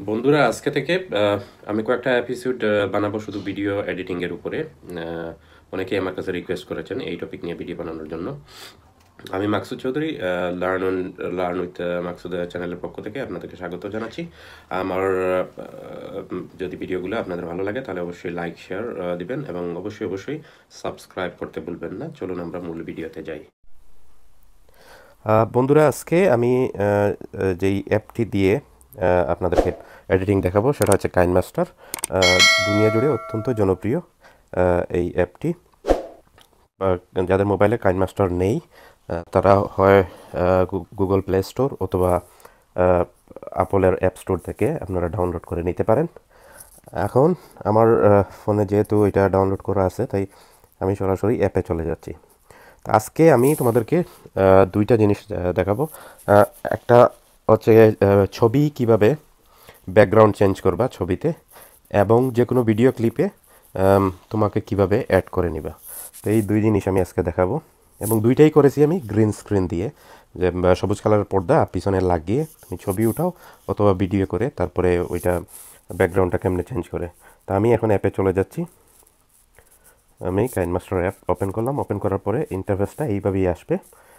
বন্ধুরা আজকে থেকে আমি কয়েকটা এপিসোড বানাবো শুধু ভিডিও এডিটিং এর উপরে। অনেকেই আমার কাছে রিকোয়েস্ট করেছেন এই টপিক নিয়ে ভিডিও বানানোর জন্য। আমি মাকসুদ চৌধুরী, লার্ন উইথ মাকসুদ চ্যানেলের পক্ষ থেকে আপনাদেরকে স্বাগত জানাচ্ছি। আমার যদি ভিডিওগুলো আপনাদের ভালো লাগে তাহলে অবশ্যই লাইক শেয়ার দিবেন এবং অবশ্যই সাবস্ক্রাইব করতে ভুলবেন না। চলুন আমরা মূল ভিডিওতে যাই। বন্ধুরা আজকে আমি যেই অ্যাপটি দিয়ে আপনাদেরকে এডিটিং দেখাবো সেটা হচ্ছে কাইনমাস্টার। দুনিয়া জুড়ে অত্যন্ত জনপ্রিয় এই অ্যাপটি। যাদের মোবাইলে কাইনমাস্টার নেই তারা হয় গুগল প্লে স্টোর অথবা অ্যাপলের অ্যাপ স্টোর থেকে আপনারা ডাউনলোড করে নিতে পারেন। এখন আমার ফোনে যেহেতু এটা ডাউনলোড করা আছে তাই আমি সরাসরি অ্যাপে চলে যাচ্ছি। আজকে আমি তোমাদেরকে দুইটা জিনিস দেখাবো। একটা হচ্ছে ছবি কিভাবে ব্যাকগ্রাউন্ড চেঞ্জ করবা ছবিতে, এবং যে কোনো ভিডিও ক্লিপে তোমাকে কিভাবে অ্যাড করে নিবা। তো এই দুই জিনিস আমি আজকে দেখাবো, এবং দুইটাই করেছি আমি গ্রিন স্ক্রিন দিয়ে, যে সবুজ কালারের পর্দা পিছনে লাগিয়ে তুমি ছবি উঠাও অথবা ভিডিও করে তারপরে ওইটা ব্যাকগ্রাউন্ডটা কেমনে চেঞ্জ করে। তা আমি এখন অ্যাপে চলে যাচ্ছি। আমি কাইনমাস্টার অ্যাপ ওপেন করলাম। ওপেন করার পরে ইন্টারফেসটা এইভাবেই আসবে।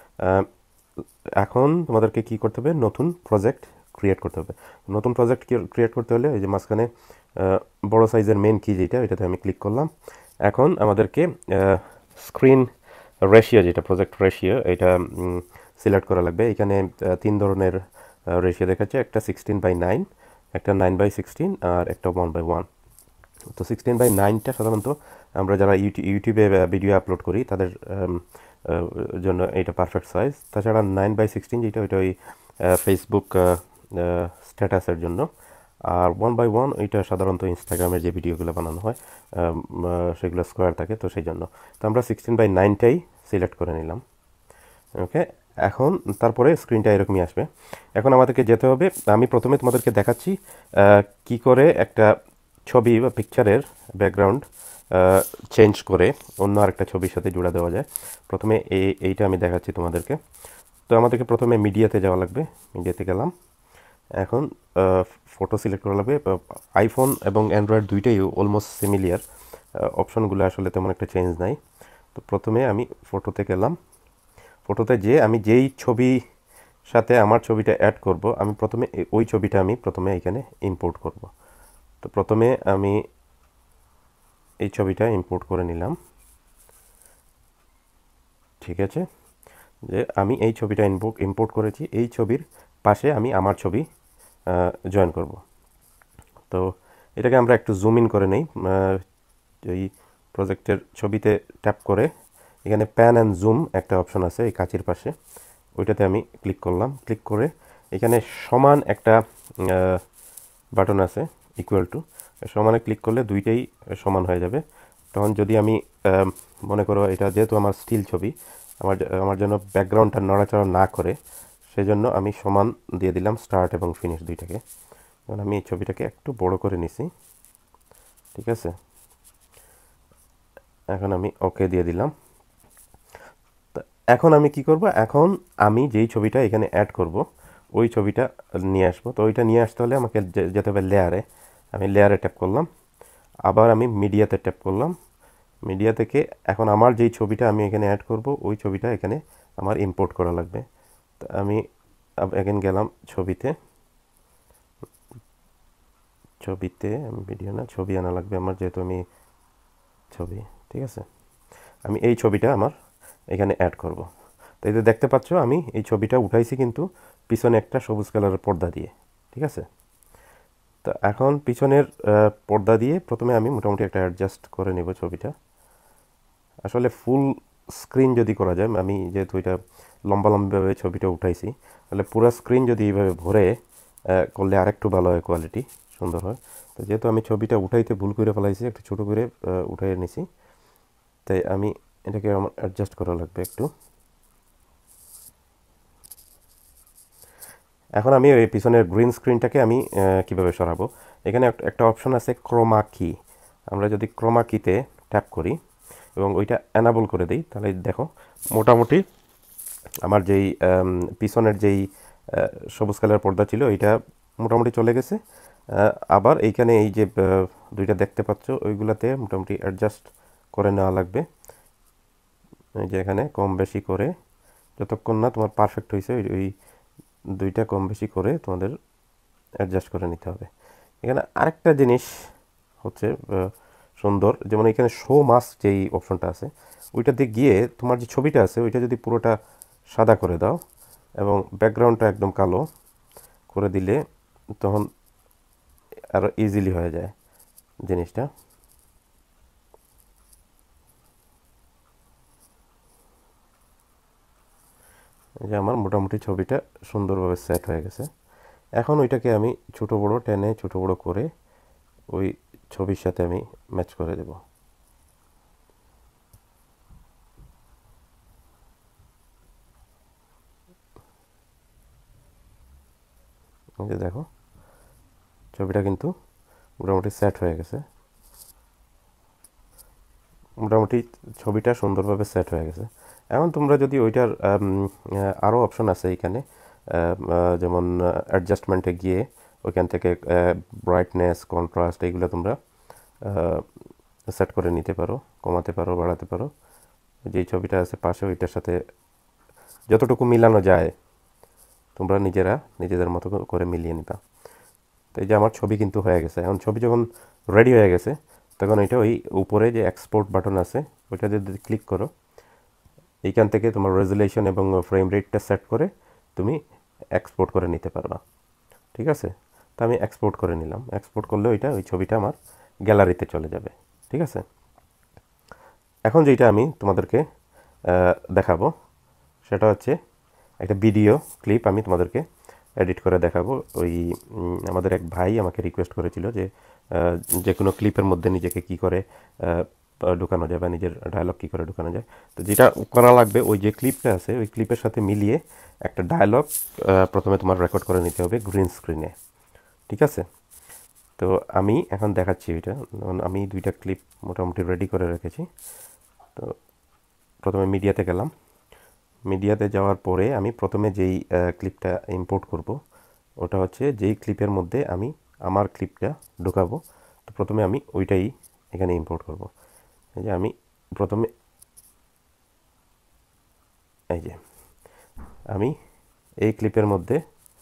এখন তোমাদেরকে কি করতে হবে, নতুন প্রজেক্ট ক্রিয়েট করতে হবে। নতুন প্রজেক্ট ক্রিয়েট করতে হলে এই যে মাঝখানে বড় সাইজের মেন কি যেটা, এটাতে আমি ক্লিক করলাম। এখন আমাদেরকে স্ক্রিন রেশিও, যেটা প্রজেক্ট রেশিও, এটা সিলেক্ট করা লাগবে। এখানে তিন ধরনের রেশিও দেখাচ্ছে, একটা 16:9, একটা 9:16 আর একটা 1:1। তো 16:9টা সাধারণত আমরা যারা ইউটিউবে ভিডিও আপলোড করি তাদের জন্য এটা পারফেক্ট সাইজ। তাছাড়া 9:16 যেটা, ওইটা ওই ফেসবুক স্ট্যাটাসের জন্য। আর 1:1 ওইটা সাধারণত ইনস্টাগ্রামের যে ভিডিওগুলো বানানো হয় সেগুলো স্কোয়ার থাকে, তো সেই জন্য। তো আমরা 16:9টাই সিলেক্ট করে নিলাম। ওকে, এখন তারপরে স্ক্রিনটা এরকমই আসবে। এখন আমাদেরকে যেতে হবে, আমি প্রথমে তোমাদেরকে দেখাচ্ছি কি করে একটা ছবি বা পিকচারের ব্যাকগ্রাউন্ড চেঞ্জ করে অন্য আরেকটা ছবির সাথে জোড়া দেওয়া যায়। প্রথমে এইটা আমি দেখাচ্ছি তোমাদেরকে। তো আমাদেরকে প্রথমে মিডিয়াতে যাওয়া লাগবে। মিডিয়াতে গেলাম। এখন ফটো সিলেক্ট করা লাগবে। আইফোন এবং অ্যান্ড্রয়েড দুইটাই অলমোস্ট সিমিলিয়ার, অপশনগুলো আসলে তেমন একটা চেঞ্জ নাই। তো প্রথমে আমি ফটোতে গেলাম। ফটোতে যেয়ে আমি যেই ছবি সাথে আমার ছবিটা অ্যাড করব, আমি প্রথমে ওই ছবিটা আমি প্রথমে এখানে ইম্পোর্ট করব। তো প্রথমে আমি এই ছবিটা ইম্পোর্ট করে নিলাম। ঠিক আছে, যে আমি এই ছবিটা ইম্পোর্ট করেছি, এই ছবির পাশে আমি আমার ছবি জয়েন করব। তো এটাকে আমরা একটু জুম ইন করে নেই। এই প্রজেক্টের ছবিতে ট্যাপ করে এখানে প্যান অ্যান্ড জুম একটা অপশন আছে এই কাঁচির পাশে, ওইটাতে আমি ক্লিক করলাম। ক্লিক করে এখানে সমান একটা বাটন আছে, ইকুয়াল টু। সমানে ক্লিক করলে দুইটাই সমান হয়ে যাবে। তখন যদি আমি মনে করো এটা যেহেতু আমার স্টিল ছবি, আমার জন্য ব্যাকগ্রাউন্ডটা নড়াচড়া না করে, সেজন্য আমি সমান দিয়ে দিলাম স্টার্ট এবং ফিনিশ দুইটাকে। এখন আমি এই ছবিটাকে একটু বড় করে নিছি। ঠিক আছে, এখন আমি ওকে দিয়ে দিলাম। এখন আমি কি করব, এখন আমি যেই ছবিটা এখানে অ্যাড করব ওই ছবিটা নিয়ে আসবো। তো ওইটা নিয়ে আসতে হলে আমাকে যেতে হবে লেয়ারে। আমি লেয়ারে ট্যাপ করলাম, আবার আমি মিডিয়াতে ট্যাপ করলাম। মিডিয়া থেকে এখন আমার যেই ছবিটা আমি এখানে অ্যাড করব ওই ছবিটা এখানে আমার ইম্পোর্ট করা লাগবে। তো আমি এখানে গেলাম ছবিতে। আমি ভিডিও না, ছবি আনা লাগবে আমার, যেহেতু আমি ছবি। ঠিক আছে, আমি এই ছবিটা আমার এখানে অ্যাড করব। তো এই যে দেখতে পাচ্ছ আমি এই ছবিটা উঠাইছি কিন্তু পিছনে একটা সবুজ কালারের পর্দা দিয়ে। ঠিক আছে, তো এখন পিছনের পর্দা দিয়ে প্রথমে আমি মোটামুটি একটা অ্যাডজাস্ট করে নেব ছবিটা। আসলে ফুল স্ক্রিন যদি করা যায়, আমি যেহেতু এটা লম্বাভাবে ছবিটা উঠাইছি, তাহলে পুরো স্ক্রিন যদি এইভাবে ভরে করলে আরেকটু ভালো হয়, কোয়ালিটি সুন্দর হয়। তো যেহেতু আমি ছবিটা উঠাইতে ভুল করে ফেলাইছি, একটু ছোটো করে উঠাই নিছি, তাই আমি এটাকে আমার অ্যাডজাস্ট করা লাগবে একটু। এখন আমি ওই পিছনের গ্রিন স্ক্রিনটাকে আমি কীভাবে সরাবো, এখানে একটা অপশন আছে ক্রোমা কি। আমরা যদি ক্রোমা কিতে ট্যাপ করি এবং ওইটা অ্যানাবল করে দিই, তাহলে দেখো মোটামুটি আমার যেই পিছনের যেই সবুজ কালার পর্দা ছিল এইটা মোটামুটি চলে গেছে। আবার এইখানে এই যে দুইটা দেখতে পাচ্ছ ওইগুলাতে মোটামুটি অ্যাডজাস্ট করে নেওয়া লাগবে। এই যে এখানে কম বেশি করে যতক্ষণ না তোমার পারফেক্ট হয়েছে ওই দুইটা কম বেশি করে তোমাদের অ্যাডজাস্ট করে নিতে হবে। এখানে আরেকটা জিনিস হচ্ছে সুন্দর, যেমন এখানে শো মাস্ক যেই অপশনটা আছে ওইটাতে গিয়ে তোমার যে ছবিটা আছে ওইটা যদি পুরোটা সাদা করে দাও এবং ব্যাকগ্রাউন্ডটা একদম কালো করে দিলে তখন আরও ইজিলি হয়ে যায় জিনিসটা। এই যে আমার মোটামুটি ছবিটা সুন্দরভাবে সেট হয়ে গেছে। এখন ওইটাকে আমি ছোটো বড়ো টেনে ছোটো বড়ো করে ওই ছবির সাথে আমি ম্যাচ করে দেব। এই যে দেখো ছবিটা কিন্তু মোটামুটি সেট হয়ে গেছে, মোটামুটি ছবিটা সুন্দরভাবে সেট হয়ে গেছে। এখন তোমরা যদি ওইটার আরও অপশন আছে এইখানে, যেমন অ্যাডজাস্টমেন্টে গিয়ে ওইখান থেকে ব্রাইটনেস কন্ট্রাস্ট এইগুলো তোমরা সেট করে নিতে পারো, কমাতে পারো বাড়াতে পারো। যেই ছবিটা আছে পাশে ওইটার সাথে যতটুকু মিলানো যায় তোমরা নিজেদের মতো করে মিলিয়ে নিবা। তো এই যে আমার ছবি কিন্তু হয়ে গেছে। এখন ছবি যখন রেডি হয়ে গেছে তখন ওইটা ওই উপরে যে এক্সপোর্ট বাটন আছে ওইটা যদি ক্লিক করো এইখান থেকে তোমার রেজুলেশন এবং ফ্রেম রেটটা সেট করে তুমি এক্সপোর্ট করে নিতে পারবা। ঠিক আছে, তো আমি এক্সপোর্ট করে নিলাম। এক্সপোর্ট করলে ওই ছবিটা আমার গ্যালারিতে চলে যাবে। ঠিক আছে, এখন যেটা আমি তোমাদেরকে দেখাবো সেটা হচ্ছে একটা ভিডিও ক্লিপ আমি তোমাদেরকে এডিট করে দেখাবো। ওই আমাদের এক ভাই আমাকে রিকোয়েস্ট করেছিল যে কোনো ক্লিপের মধ্যে নিজেকে কি করে ঢুকানো যায় বা নিজের ডায়লগ কী করে ঢুকানো যায়। তো যেটা করা লাগবে ওই যে ক্লিপটা আছে ওই ক্লিপের সাথে মিলিয়ে একটা ডায়লগ প্রথমে তোমার রেকর্ড করে নিতে হবে গ্রিন স্ক্রিনে। ঠিক আছে, তো আমি এখন দেখাচ্ছি ওইটা। আমি দুইটা ক্লিপ মোটামুটি রেডি করে রেখেছি। তো প্রথমে মিডিয়াতে গেলাম। মিডিয়াতে যাওয়ার পরে আমি প্রথমে যেই ক্লিপটা ইম্পোর্ট করব ওটা হচ্ছে যেই ক্লিপের মধ্যে আমি আমার ক্লিপটা ঢোকাবো। তো প্রথমে আমি ওইটাই এখানে ইম্পোর্ট করব। এই যে আমি প্রথমে এই যে আমি এই ক্লিপের মধ্যে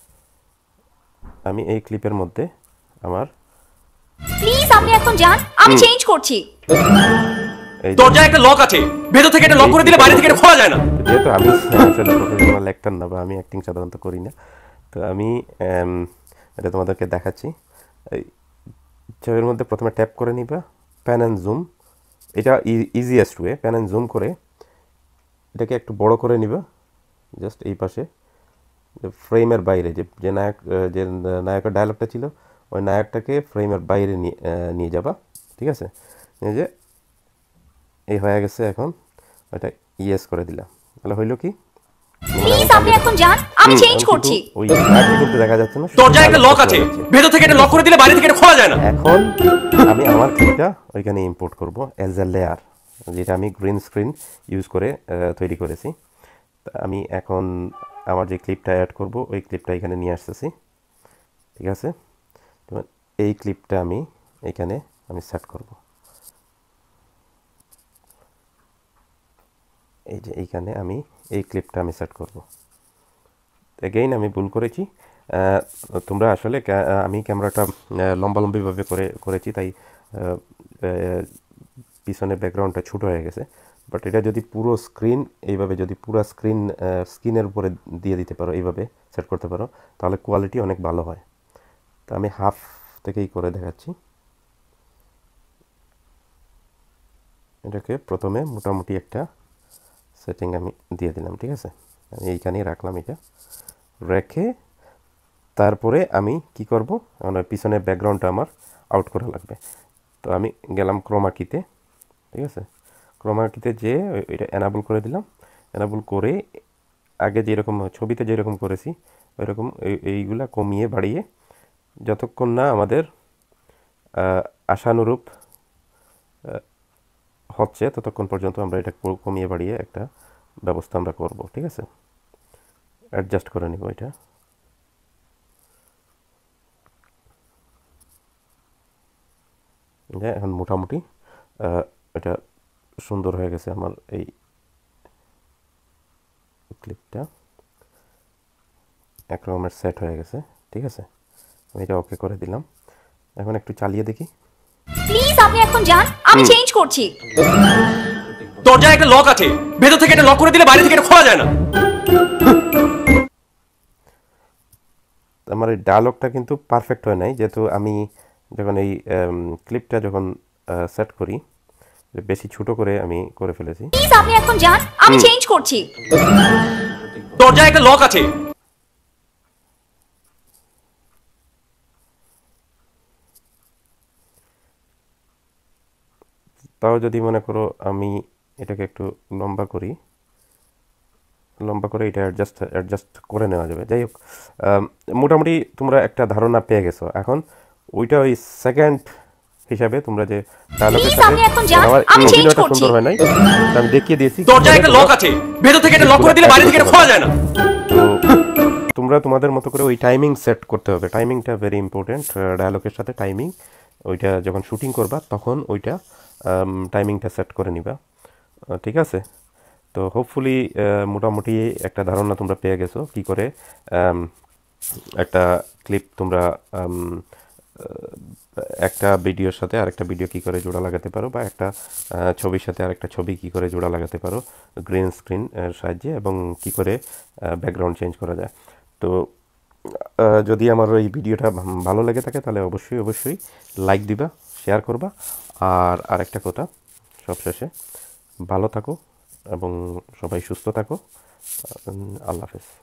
আমার প্লিজ আপনি এখন যান, আমি চেঞ্জ করছি। দরজায় একটা লক আছে, ভেতর থেকে এটা লক করে দিলে বাইরে থেকে এটা খোলা যায় না। যেহেতু আমি আসলে প্রফেশনাল অ্যাক্টর না বা আমি অ্যাক্টিং সাধারণত করি না, তো আমি এটা তোমাদেরকে দেখাচ্ছি। এই ছবির মধ্যে প্রথমে ট্যাপ করে নিবা, প্যান অ্যান্ড জুম, এটা easiest way. Pan and zoom করে এটাকে একটু বড় করে নিবা জাস্ট এই পাশে, ফ্রেমের বাইরে যে নায়কের ডায়লগটা ছিল ওই নায়কটাকে ফ্রেমের বাইরে নিয়ে যাবা। ঠিক আছে, এই যে এই হয়ে গেছে। এখন ওটা ইয়েস করে দিলাম, তাহলে হইলো কি প্লিজ আপনি এখন যান, আমি চেঞ্জ করছি। ওই নায়কটা কিন্তু দেখা যাচ্ছে না, দরজায় একটা লক আছে, ভেতর থেকে এটা লক করে দিলে বাইরে থেকে এটা খোলা যায় না। এখন আমি আমার ক্লিপটা ওইখানে ইম্পোর্ট করব অ্যাজ এ লেয়ার, যেটা আমি গ্রিন স্ক্রিন ইউজ করে তৈরি করেছি। আমি এখন আমার যে ক্লিপটা অ্যাড করব ওই ক্লিপটা এখানে নিয়ে আসতেছি। ঠিক আছে, তো এই ক্লিপটা আমি এখানে সেট করব। এই যে এইখানে আমি এই ক্লিপটা সেট করব। এগেইন আমি ভুল করেছি, তোমরা আসলে আমি ক্যামেরাটা লম্বালম্বিভাবে করেছি, তাই পিছনে ব্যাকগ্রাউন্ডটা ছোটো হয়ে গেছে। বাট এটা যদি পুরো স্ক্রিন এইভাবে যদি পুরো স্ক্রিনের উপরে দিয়ে দিতে পারো, এইভাবে সেট করতে পারো, তাহলে কোয়ালিটি অনেক ভালো হয়। তো আমি হাফ থেকেই করে দেখাচ্ছি। এটাকে প্রথমে মোটামুটি একটা সেটিং আমি দিয়ে দিলাম। ঠিক আছে, আমি এইখানেই রাখলাম। এটা রেখে তারপরে আমি কি করব, আমার পিছনে ব্যাকগ্রাউন্ডটা আমার আউট করা লাগবে। তো আমি গেলাম ক্রোমা কিতে। ঠিক আছে, ক্রোমা কিতে যেয়ে এটা এনাবল করে দিলাম। এনাবল করে আগে যেরকম ছবিতে যেরকম করেছি ওইরকম এইগুলা কমিয়ে বাড়িয়ে যতক্ষণ না আমাদের আশানুরূপ হচ্ছে ততক্ষণ পর্যন্ত আমরা এটা কমিয়ে বাড়িয়ে একটা ব্যবস্থা আমরা করব। ঠিক আছে, অ্যাডজাস্ট করে নিব এটা। যে এখন মোটামুটি এটা সুন্দর হয়ে গেছে আমার এই ক্লিপটা এক রকমের সেট হয়ে গেছে। ঠিক আছে, আমি এটা ওকে করে দিলাম। এখন একটু চালিয়ে দেখি। প্লিজ আপনি এখন যান, আমি চেঞ্জ করছি। দরজায় একটা লক আছে, ভেতর থেকে এটা লক করে দিলে বাইরে থেকে এটা খোলা যায় না। আমার এই ডায়লগটা কিন্তু পারফেক্ট হয় নাই, যেহেতু আমি যখন এই ক্লিপটা যখন সেট করি বেশি ছোট করে আমি করে ফেলেছি। প্লিজ আপনি এখন যান, আমি চেঞ্জ করছি। দরজায় একটা লক আছে। তাও যদি মনে করো আমি এটাকে একটু লম্বা করি, লম্বা করে এটা অ্যাডজাস্ট করে নেওয়া যাবে। যাই হোক, মোটামুটি তোমরা একটা ধারণা পেয়ে গেছো। এখন ওইটা ওই সেকেন্ড হিসাবে তোমরা যে ডায়লগের Please, সাথে আপনি এখন যান, আমার আমি change অভিনয়টা করছি। সুন্দর হয় নাই, আমি দেখিয়ে দিয়েছি। দরজায় একটা লক আছে, ভেতর থেকে এটা লক করে দিলে বাইরে থেকে এটা খোলা যায় না। তো তোমরা তোমাদের মতো করে ওই টাইমিং সেট করতে হবে। টাইমিংটা ভেরি ইম্পর্টেন্ট। ডায়লগের সাথে টাইমিং, ওইটা যখন শুটিং করবা তখন ওইটা টাইমিংটা সেট করে নিবা। ঠিক আছে, তো হোপফুলি মোটামুটি একটা ধারণা তোমরা পেয়ে গেছো কী করে একটা ক্লিপ তোমরা একটা ভিডিওর সাথে আরেকটা ভিডিও কী করে জোড়া লাগাতে পারো, বা একটা ছবির সাথে আরেকটা ছবি কী করে জোড়া লাগাতে পারো গ্রিন স্ক্রিন এর সাহায্যে, এবং কী করে ব্যাকগ্রাউন্ড চেঞ্জ করা যায়। তো যদি আমার এই ভিডিওটা ভালো লেগে থাকে তাহলে অবশ্যই লাইক দিবা, শেয়ার করবা। আর আরেকটা কথা সবশেষে, ভালো থাকো এবং সবাই সুস্থ থাকো। আল্লাহ হাফেজ।